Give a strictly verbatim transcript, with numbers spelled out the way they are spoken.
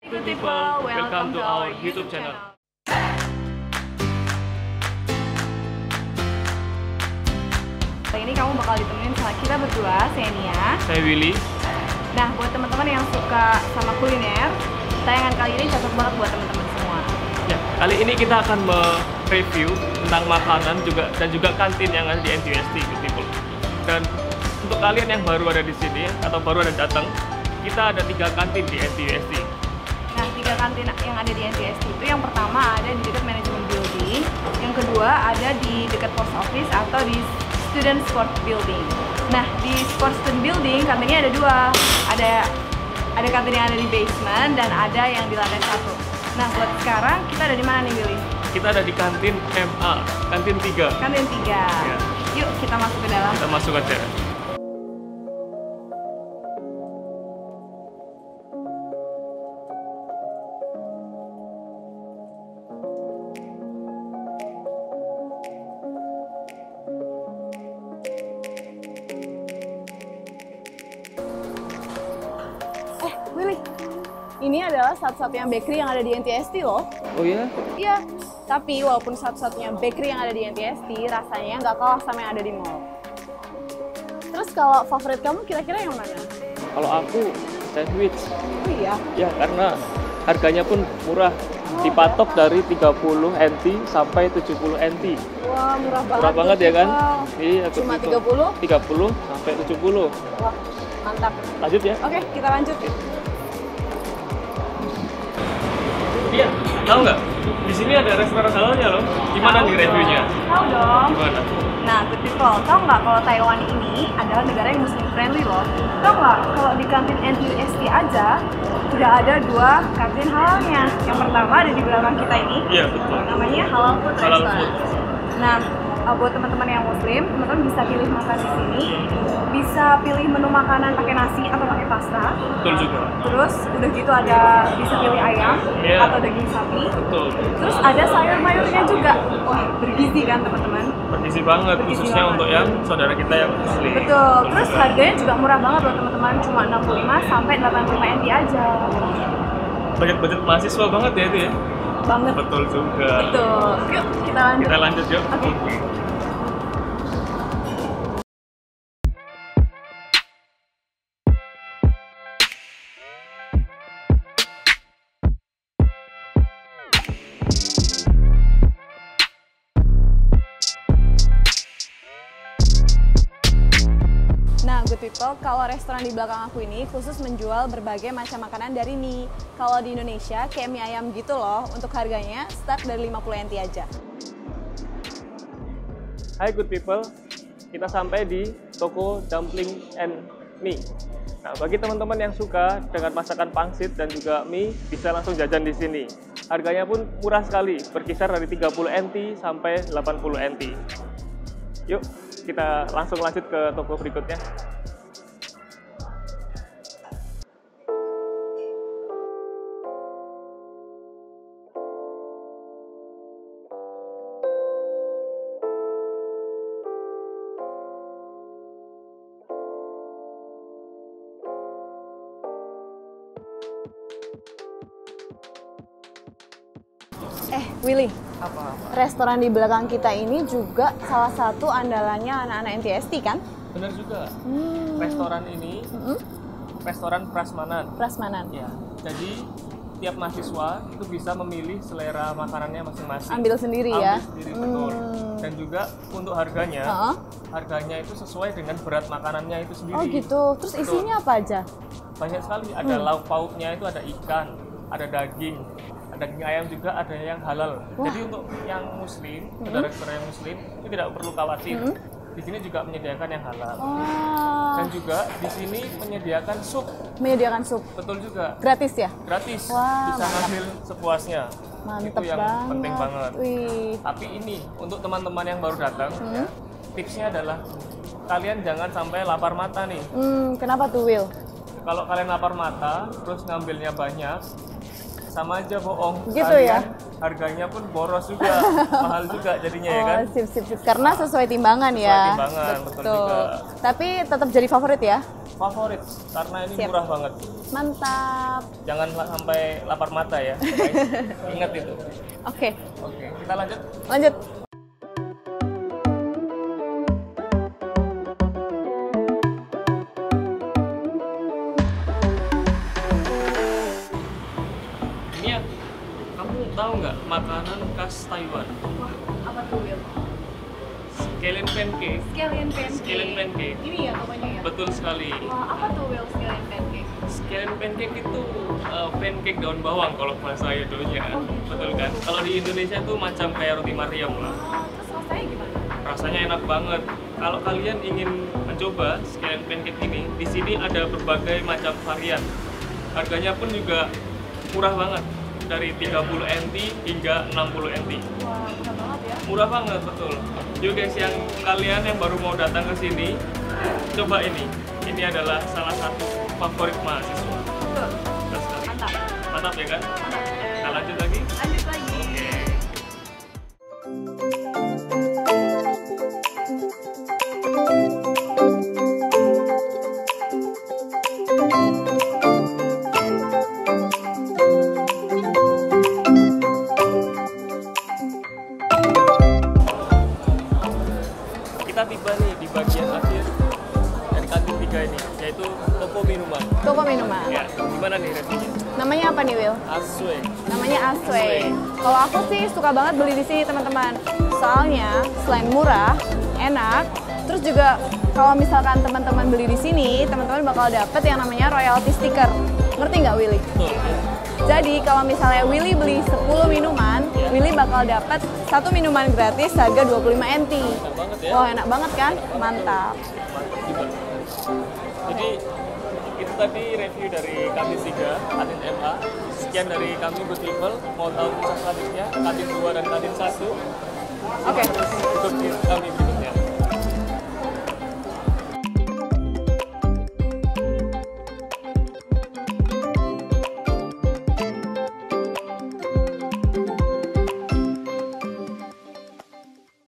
Good people, welcome to our YouTube channel. Kali ini kamu bakal ditemenin sama kita berdua, saya Nia. Saya Willy. Nah, buat teman-teman yang suka sama kuliner, tayangan kali ini cocok banget buat teman-teman semua. Ya, kali ini kita akan mereview tentang makanan juga dan juga kantin yang ada di N T U S T, good people. Dan untuk kalian yang baru ada di sini atau baru ada datang, kita ada tiga kantin di N T U S T. Nah, tiga kantin yang ada di N T U S T itu yang pertama ada di dekat Management Building, yang kedua ada di dekat Post Office atau di Student Sport Building. Nah, di Sport Student Building kantinnya ada dua, ada ada kantin yang ada di basement dan ada yang di lantai satu. Nah, buat sekarang kita ada di mana nih, Willy? Kita ada di kantin M A, kantin tiga. Kantin tiga. Ya. Yuk kita masuk ke dalam. Kita masuk aja. Eh, Willy, ini adalah satu-satunya bakery yang ada di N T U S T loh. Oh iya? Iya, tapi walaupun satu-satunya bakery yang ada di N T U S T, rasanya nggak kalah sama yang ada di mall. Terus kalau favorit kamu kira-kira yang mana? Kalau aku sandwich. Oh iya? Ya, karena harganya pun murah. Dipatok dari tiga puluh N T sampai tujuh puluh N T. Wah, murah banget. Murah banget ya kan? Wow. Iya, aku Cuma hitung. tiga puluh? tiga puluh sampai tujuh puluh. Wah, mantap. Lanjut ya? Oke, kita lanjut. Iya, tahu nggak? Di sini ada restoran halalnya loh. Gimana Tahu nih reviewnya? dong. Tahu dong. Gimana? Nah, good people, tau nggak kalau Taiwan ini adalah negara yang muslim friendly loh? Tau nggak kalau di kantin N T U S T aja udah ada dua kantin halalnya. Yang pertama ada di belakang kita ini, Iya, betul. namanya Halal Food Halal Restaurant. Food. Nah, uh, buat teman-teman yang muslim, teman-teman bisa pilih makan di sini, bisa pilih menu makanan pakai nasi atau pakai pasta. Betul juga. Terus udah gitu ada bisa pilih ayam Iya. atau daging sapi. Betul. Terus ada sayur mayurnya juga. Wah, bergizi kan teman-teman? Bergizi banget, Bergizi khususnya banget. untuk yang saudara kita yang muslim. Betul. Terus harganya juga murah banget loh teman-teman, cuma enam puluh lima sampai delapan puluh lima N T aja. Budget-budget mahasiswa banget ya itu ya? Banget. Betul juga. Betul. Yuk kita lanjut. Kita lanjut yuk. Oke. Nah, good people, kalau restoran di belakang aku ini khusus menjual berbagai macam makanan dari mie. Kalau di Indonesia, kayak mie ayam gitu loh, untuk harganya start dari lima puluh N T aja. Hai good people, kita sampai di toko dumpling and mie. Nah, bagi teman-teman yang suka dengan masakan pangsit dan juga mie, bisa langsung jajan di sini. Harganya pun murah sekali, berkisar dari tiga puluh N T sampai delapan puluh N T. Yuk, kita langsung lanjut ke toko berikutnya. Eh, Willy, Apa-apa? restoran di belakang kita ini juga salah satu andalannya anak-anak N T U S T kan? Benar juga. Hmm. Restoran ini, Mm-mm. restoran prasmanan. Prasmanan. Ya, jadi tiap mahasiswa itu bisa memilih selera makanannya masing-masing. Ambil sendiri Ambil ya? sendiri, betul. Hmm. Dan juga untuk harganya, Heeh. harganya itu sesuai dengan berat makanannya itu sendiri. Oh gitu, terus Betul. isinya apa aja? Banyak sekali, ada Hmm. lauk pauknya itu ada ikan, ada daging, ada daging ayam juga, ada yang halal. Wah. Jadi untuk yang muslim, saudara-saudara yang muslim, itu tidak perlu khawatir. Hmm. Di sini juga menyediakan yang halal. Wah, Dan juga di sini menyediakan sup, menyediakan sup. betul juga. Gratis ya? Gratis, Wah, bisa mantap. ngambil sepuasnya. Mantep Itu yang banget. penting banget. Wih. Tapi ini untuk teman-teman yang baru datang, Hmm. ya, tipsnya adalah kalian jangan sampai lapar mata nih. Hmm, kenapa tuh, Will? Kalau kalian lapar mata, terus ngambilnya banyak, sama aja bohong. Gitu Kalian ya? Harganya pun boros juga, mahal juga jadinya ya kan? Oh, sip, sip, sip. Karena sesuai timbangan ya. Sesuai timbangan, betul juga. Tapi tetap jadi favorit ya? favorit karena ini Siap. murah banget. Mantap. Jangan la- sampai lapar mata ya, guys. Ingat itu. Oke, Oke, kita lanjut. lanjut. Ini ya, kamu tahu nggak makanan khas Taiwan? Wah, apa tuh Will? Scallion pancake. Scallion pancake. Scallion pancake. Ini ya namanya ya? Betul sekali. Wah, apa tuh Will scallion pancake? Scallion pancake itu uh, pancake daun bawang kalau bahasa saya dulunya. Oh, gitu. Betul kan? Kalau di Indonesia tuh macam kayak roti Mariam lah. Oh, terus rasanya gimana? Rasanya enak banget. Kalau kalian ingin mencoba scallion pancake ini, di sini ada berbagai macam varian. Harganya pun juga murah banget, dari tiga puluh N T hingga enam puluh N T. Wah, murah banget ya. Murah banget, betul. Yuk guys, yang kalian yang baru mau datang ke sini, coba ini. Ini adalah salah satu favorit mahasiswa. Betul. Betul sekali. Mantap. Mantap ya kan? Mantap. Kita lanjut lagi. Lanjut lagi. Kita tiba nih di bagian akhir dari kantin tiga ini, yaitu toko minuman. Toko minuman. Ya, gimana nih reviewnya? Namanya apa nih, Will? Aswe. Namanya Asway. Kalau aku sih suka banget beli di sini, teman-teman. Soalnya selain murah, enak, terus juga kalau misalkan teman-teman beli di sini, teman-teman bakal dapet yang namanya royalty sticker. Ngerti nggak, Willy? Betul. Jadi kalau misalnya Willy beli sepuluh minuman, Willy bakal dapat satu minuman gratis harga dua puluh lima N T. Enak banget ya. Wah, enak banget kan? Mantap. Mantap juga. Jadi itu tadi review dari kantin tiga, kantin M A. Sekian dari kami Good People. Mau tahu kisah selanjutnya kantin dua dan kantin satu? Oke. Ikut kami